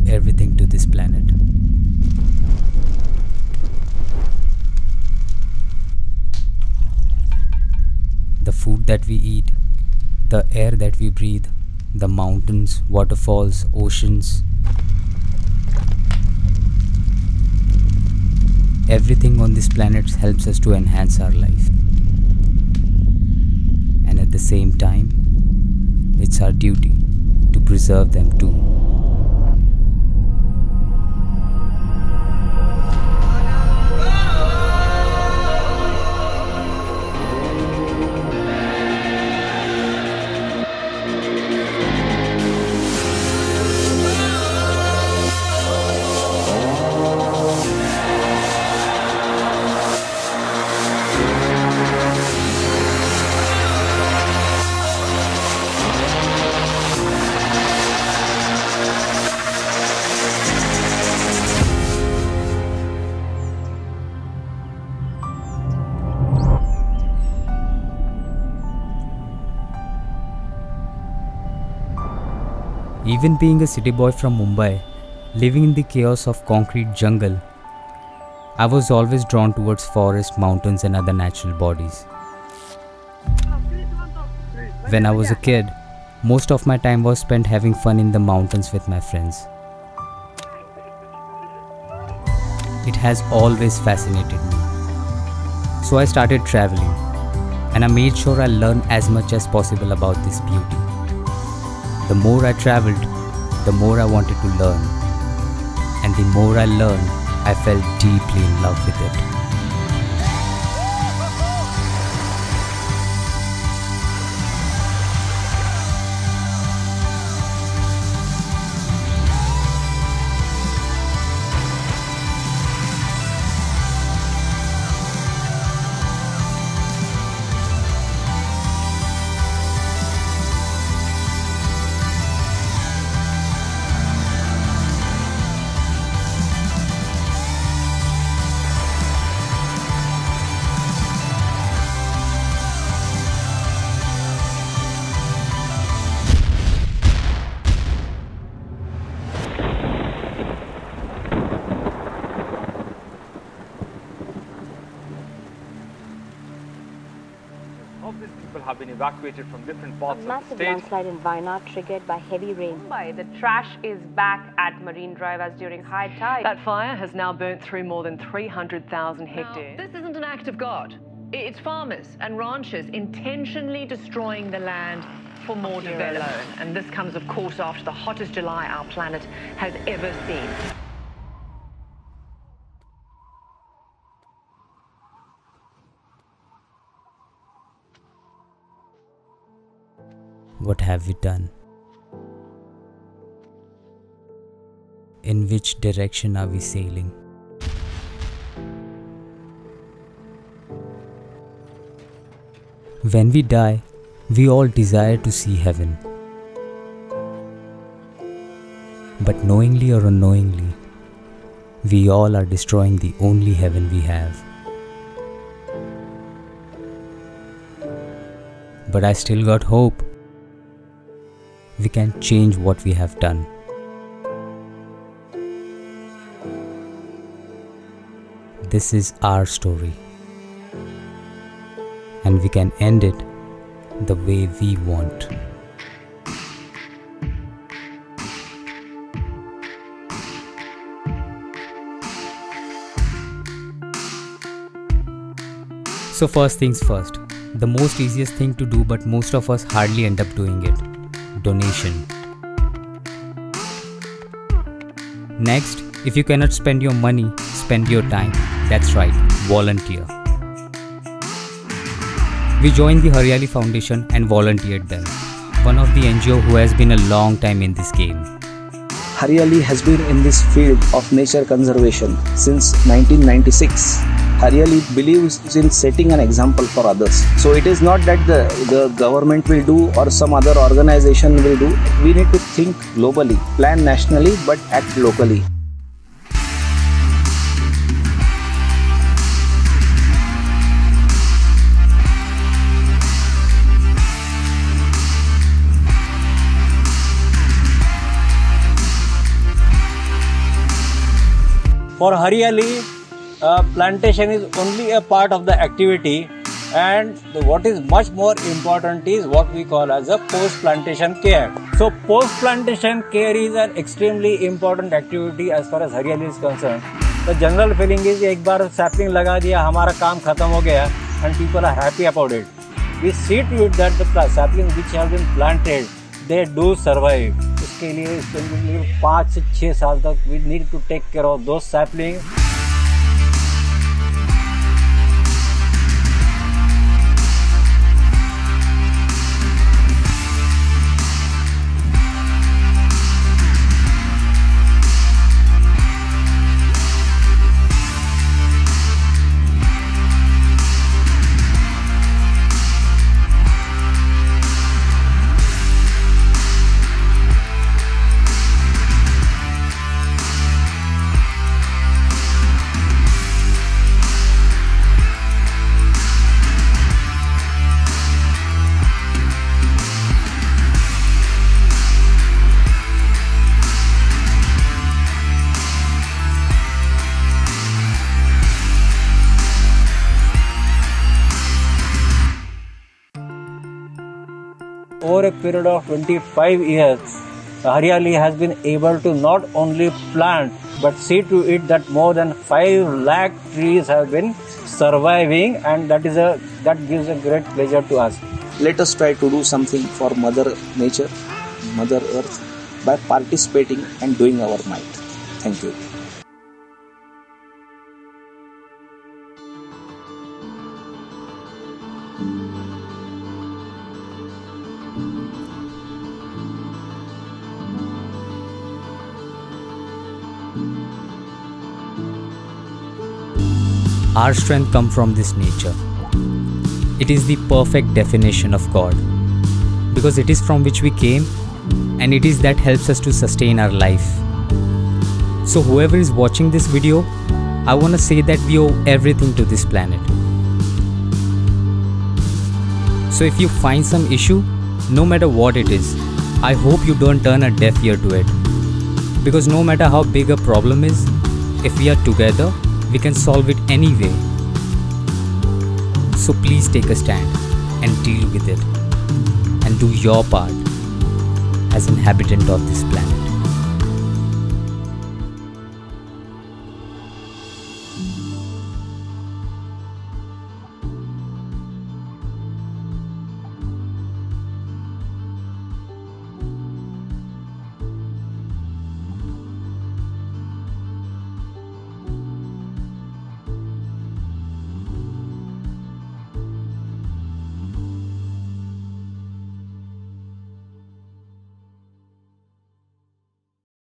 everything to this planet. The food that we eat, the air that we breathe, the mountains, waterfalls, oceans. Everything on this planet helps us to enhance our life. And at the same time, it's our duty to preserve them too. Even being a city boy from Mumbai, living in the chaos of concrete jungle, I was always drawn towards forests, mountains and other natural bodies. When I was a kid, most of my time was spent having fun in the mountains with my friends. It has always fascinated me. So I started traveling, and I made sure I learned as much as possible about this beauty. The more I traveled, the more I wanted to learn. And the more I learned, I fell deeply in love with it. Of these people have been evacuated from different parts of the massive state. landslide in Wayanad triggered by heavy rain. Mumbai, the trash is back at Marine Drive as during high tide. That fire has now burnt through more than 300,000 hectares. Now, this isn't an act of God. It's farmers and ranchers intentionally destroying the land for more development. And this comes, of course, after the hottest July our planet has ever seen. What have we done? In which direction are we sailing? When we die, we all desire to see heaven. But knowingly or unknowingly, we all are destroying the only heaven we have. But I still got hope. We can change what we have done. This is our story, and we can end it the way we want. So first things first, the most easiest thing to do, but most of us hardly end up doing it. Donation. Next, if you cannot spend your money, spend your time. That's right, volunteer. We joined the Hariyali Foundation and volunteered them, one of the NGO who has been a long time in this game. Hariyali has been in this field of nature conservation since 1996. Hariyali believes in setting an example for others. So it is not that the government will do or some other organization will do. We need to think globally, plan nationally, but act locally. For Haryali, plantation is only a part of the activity, and what is much more important is what we call as a post-plantation care. So post-plantation care is an extremely important activity as far as Haryali is concerned. The general feeling is एक बार sapling लगा दिया हमारा काम खत्म हो गया and people are happy about it. We see to it that the saplings which have been planted, they do survive. उसके लिए 5 से 6 साल तक we need to take care of those saplings. Over a period of 25 years, Haryali has been able to not only plant but see to it that more than 5 lakh trees have been surviving, and that gives a great pleasure to us. Let us try to do something for Mother Nature, Mother Earth by participating and doing our might. Thank you. Our strength comes from this nature. It is the perfect definition of God, because it is from which we came, and it is that helps us to sustain our life. So whoever is watching this video, I want to say that we owe everything to this planet. So if you find some issue, no matter what it is, I hope you don't turn a deaf ear to it. Because no matter how big a problem is, if we are together, we can solve it anyway. So please take a stand and deal with it, and do your part as an inhabitant of this planet.